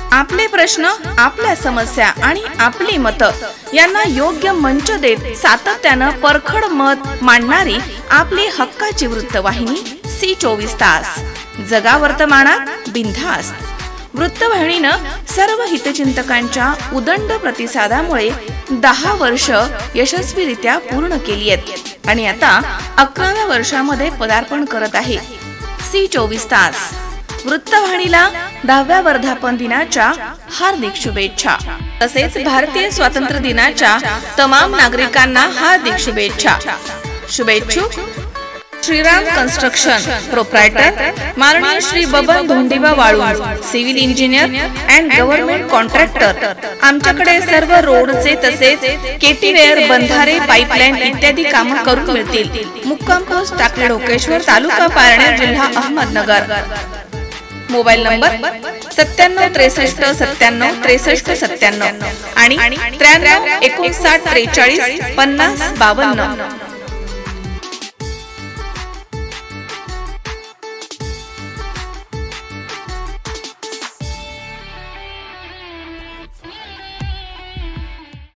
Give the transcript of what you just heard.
आपले प्रश्न, आपल्या समस्या आणि आपली मतं यांना योग्य मंच देत सातत्यानं परखड मत मांडणारी आपली हक्काची वृत्तवाहिनी C24 तास. जगा वर्तमानात बिनधास्त. वृत्तवाहिनीनं सर्व हितचिंतकांच्या उदंड प्रतिसादामुळे 10 वर्ष यशस्वीरित्या पूर्ण केली आहेत आणि आता 11व्या वर्षामध्ये पदार्पण करत आहे. C24 तास वृत्तवाहिनीला 10व्या वर्धापन दिनाच्या हार्दिक शुभेच्छा. तसेच भारतीय स्वातंत्र्य दिनाच्या तमाम नागरिकांना हार्दिक शुभेच्छा. शुभेच्छुक श्रीराम कन्स्ट्रक्शन प्रोप्रायटर माननीय Shri Baban Dhondiba Walunj, civil engineer and government contractor. आमच्याकडे सर्व रोडचे तसेच केटीवेअर, बंधारे, पाईपलाईन इत्यादी कामं करून मिळतील. मुक्काम पोस्ट टाकळी ढोकेश्वर, तालुका पारनेर, जिल्हा अहमदनगर. मोबाईल नंबर 97 63 97 63 97 आणि 93 59 43 50 52.